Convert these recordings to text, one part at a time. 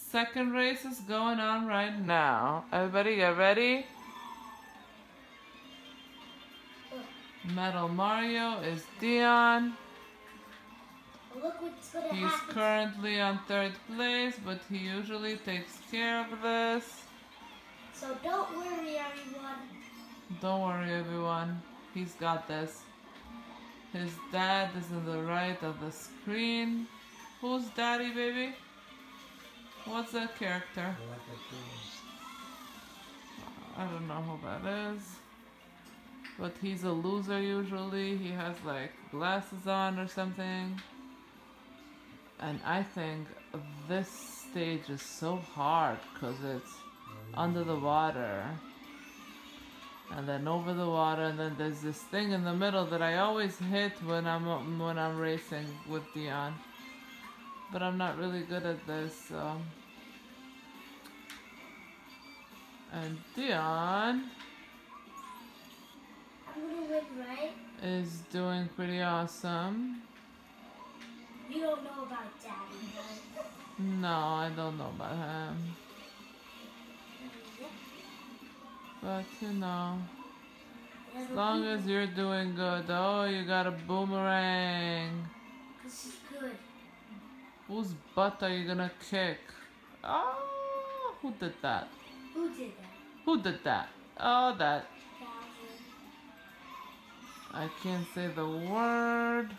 second race is going on right now. Everybody get ready? Metal Mario is Dion. Look what's gonna He's happen. currently on 3rd place, but he usually takes care of this. So don't worry, everyone. Don't worry, everyone. He's got this. His dad is on the right of the screen. Who's daddy, baby? What's that character? I don't know who that is. But he's a loser usually. He has like glasses on or something. And I think this stage is so hard because it's under the water. And then over the water, and then there's this thing in the middle that I always hit when I'm racing with Dion. But I'm not really good at this, so. And Dion I'm gonna win, right? is doing pretty awesome. You don't know about Daddy, right? No, I don't know about him. But you know, as long as you're doing good. Oh, you got a boomerang. This is good. Whose butt are you gonna kick? Oh, who did that? Who did that? Who did that? Oh, that. Bowser. I can't say the word.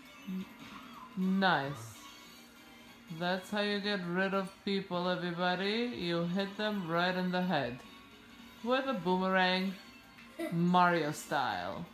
Nice. That's how you get rid of people, everybody. You hit them right in the head. With a boomerang. Mario style.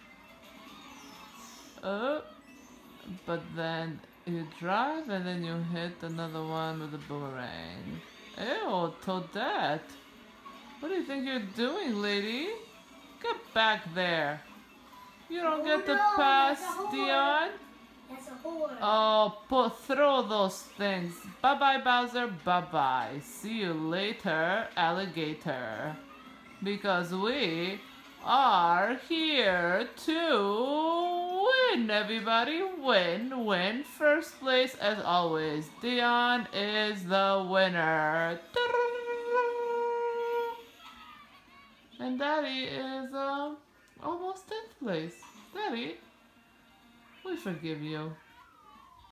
But then you drive and then you hit another one with a boomerang. Ew, Toadette. What do you think you're doing, lady? Get back there. You don't get to pass, Dion. That's a whore. Oh, throw those things. Bye-bye, Bowser. Bye-bye. See you later, alligator. Because we are here to win, everybody. Win, win. First place, as always. Dion is the winner. And Daddy is almost 10th place. Daddy, we forgive you.